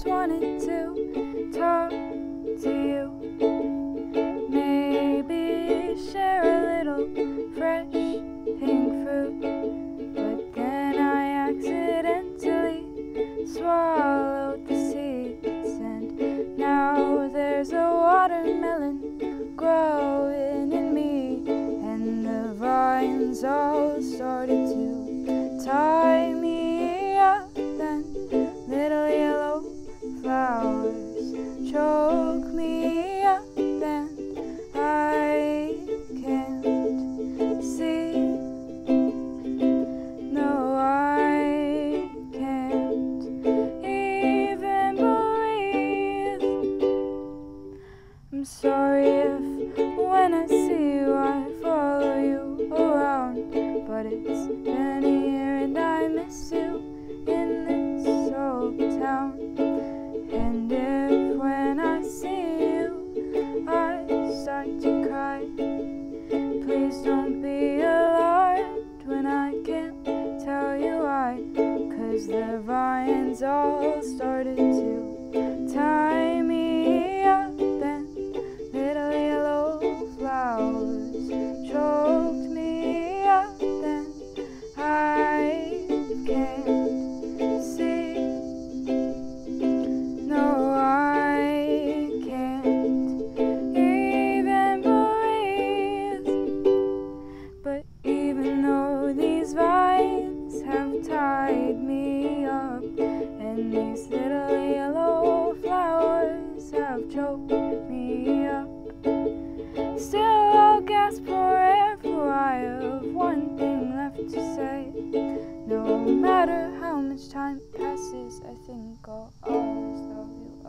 just wanted to talk to you. Maybe share a little fresh pink fruit. But then I accidentally swallowed the seeds, and now there's a watermelon growing in me, and the vines all started to tie me up. Then little yellow flowers choke me up, and I can't see. No, I can't even breathe. I'm sorry if when I see you I follow you around, but it's been a year and I miss you in this old town. And if when I see you I start to cry, please don't be alarmed when I can't tell you why. 'Cause the vines all started to tie me up, and little yellow flowers choked me up, and I can't see. No, I can't even breathe. But even though these vines have tied me up, and these little yellow flowers have choked me up, still I'll gasp for air, for I have one thing left to say. No matter how much time passes, I think I'll always love you.